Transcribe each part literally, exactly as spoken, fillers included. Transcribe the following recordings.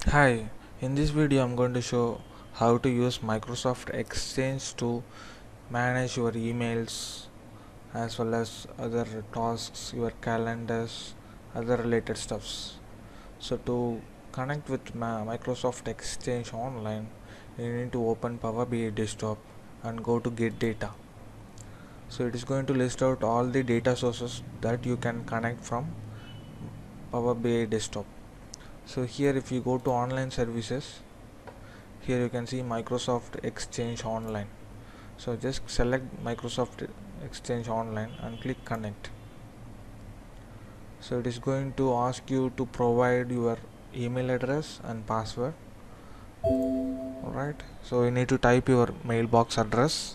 Hi, in this video I'm going to show how to use Microsoft Exchange to manage your emails as well as other tasks, your calendars, other related stuffs. So to connect with Ma- Microsoft Exchange online, you need to open Power B I desktop and go to get data. So it is going to list out all the data sources that you can connect from Power B I desktop. So here if you go to online services, here you can see Microsoft Exchange Online. So just select Microsoft Exchange Online and click connect. So it is going to ask you to provide your email address and password. Alright, so you need to type your mailbox address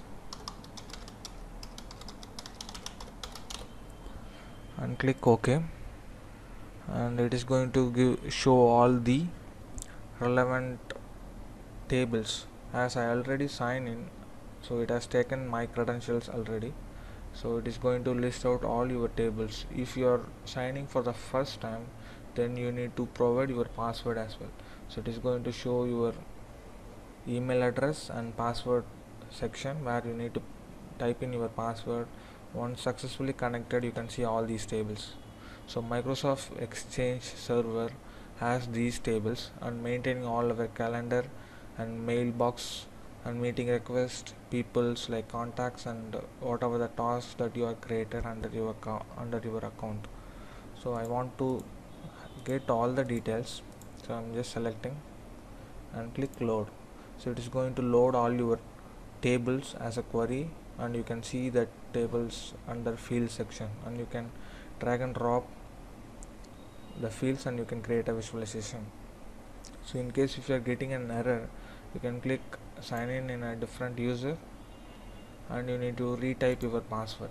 and click OK, and it is going to give show all the relevant tables. As I already signed in, so it has taken my credentials already, so it is going to list out all your tables. If you are signing for the first time, then you need to provide your password as well. So it is going to show your email address and password section where you need to type in your password. Once successfully connected, you can see all these tables. So Microsoft Exchange server has these tables and maintaining all our calendar and mailbox and meeting request, people's like contacts and whatever the tasks that you are created under your under your account. So I want to get all the details, so I'm just selecting and click load. So it is going to load all your tables as a query, and you can see that tables under field section, and you can drag and drop the fields and you can create a visualization. So in case if you are getting an error, you can click sign in in a different user and you need to retype your password.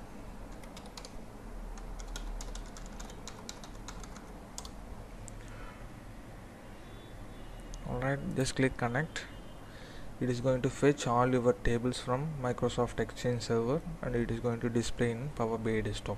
Alright, just click connect. It is going to fetch all your tables from Microsoft Exchange server and it is going to display in Power B I desktop.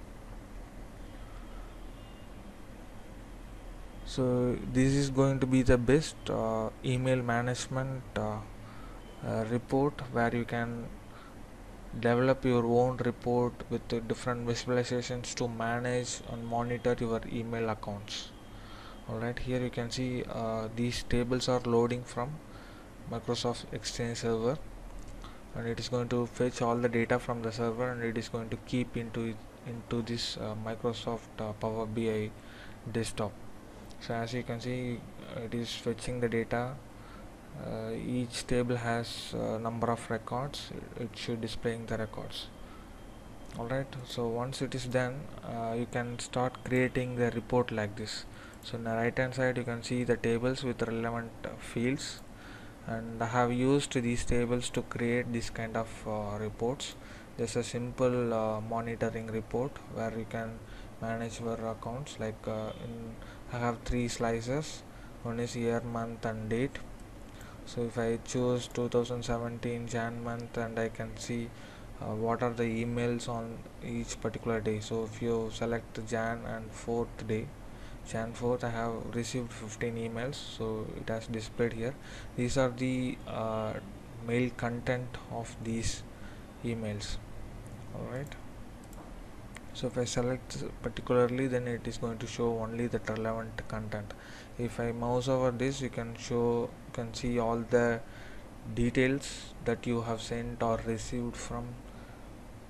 So this is going to be the best uh, email management uh, uh, report where you can develop your own report with uh, different visualizations to manage and monitor your email accounts. Alright, here you can see uh, these tables are loading from Microsoft Exchange server, and it is going to fetch all the data from the server and it is going to keep into it, into this uh, Microsoft uh, Power B I desktop. So as you can see, uh, it is fetching the data. Uh, each table has a number of records. It should displaying the records. Alright, so once it is done, uh, you can start creating the report like this. So on the right hand side you can see the tables with relevant uh, fields, and I have used these tables to create this kind of uh, reports. There's a simple uh, monitoring report where you can manage your accounts like uh, in I have three slices. One is year, month and date. So if I choose two thousand seventeen Jan month, and I can see uh, what are the emails on each particular day. So if you select Jan and fourth day, Jan fourth, I have received fifteen emails, so it has displayed here. These are the uh, mail content of these emails. Alright, so if I select particularly, then it is going to show only the relevant content. If I mouse over this, you can show you can see all the details that you have sent or received from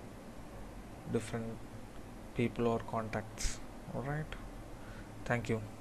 different people or contacts. Alright, thank you.